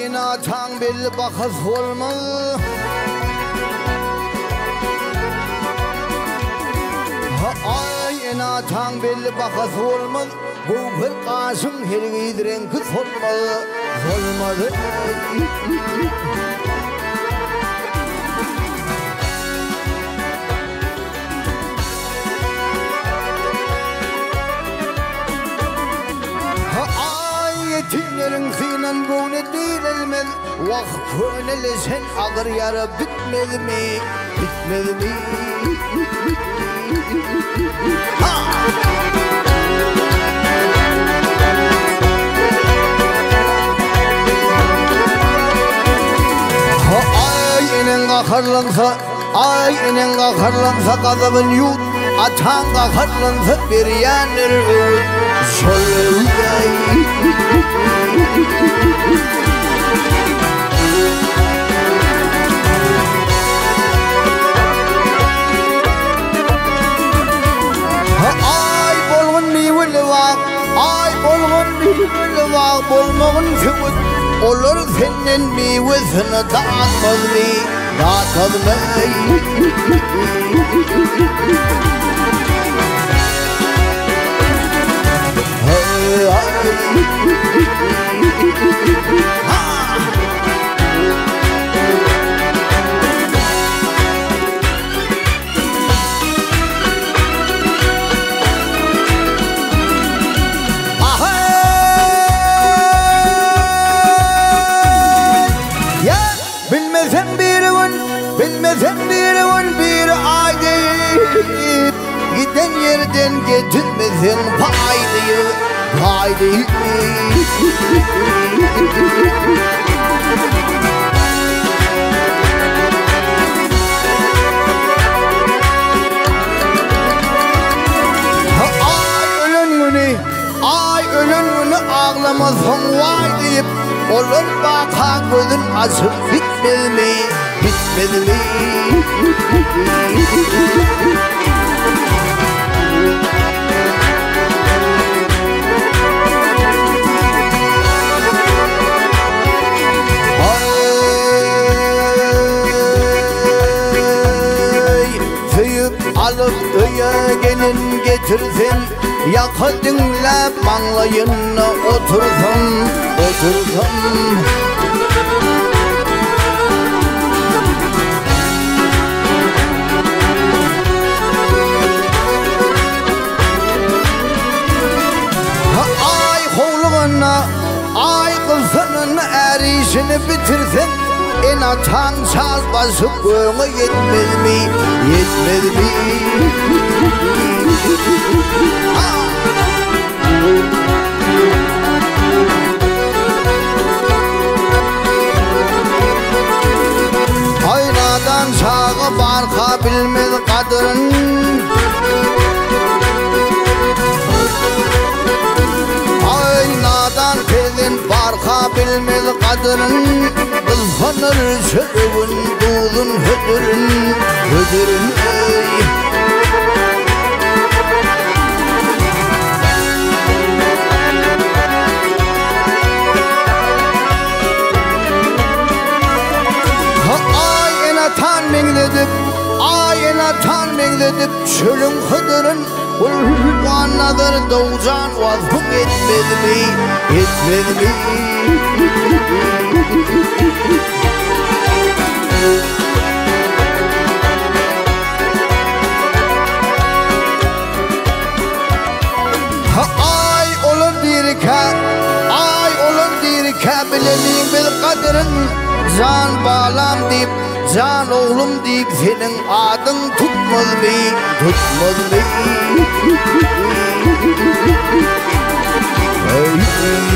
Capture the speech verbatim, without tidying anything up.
ayına tan belli bakas olmalı. Ayına tan belli bakas olmalı. Bu bir kaşın her giydiren kız olmalı. Olmalı. Yetimlerin filan böyle değil elmez. Vah köneli sen ağır yara bitmedi mi? Bitmedi mi? Ha! Ha ay inen kakarlansa, ay inen kakarlansa gazabın yut. Atan kakarlansa bir yanır öğüt. Şöyle ay bolgun meyveli var, ay bolgun meyveli var, bolmağın kıvıt. Olur senin meyvesini dağıtmaz mı, dağıtmaz mı? Bilmesen bir gün, bilmesen bir gün bir ay değil. Giden yerden getirmesen paydayı, paydayı. Ay ölen günü, ay ölen günü ağlamasın vay deyip. Olur baka gözün açıp bitmedi mi, bitmedi mi? Ay, söyüp alıp öye gelin getirsin. Yakı dinlep manlayınla otursun, otursun. Ay hovluğuna, ay kızının erişini bitirsin. En atan çal basıp göğe yetmez mi, yetmez mi? Aynadan çağı barka bilmez kadın. Aynadan tezin barka bilmez kadın. Kızfanır çöğün dulun hüdürün, hüdürün ey. Tan mengledip, ayına tan mengledip, çölün hıdırın hulhuanadır doğucan vazgın etmedi mi, etmedi mi? Ay olur dirika, ay olur dirika, bilemeyin bir kadının can bağlam deyip, can oğlum deyip senin adın tutmaz mı, tutmaz mı? Hey.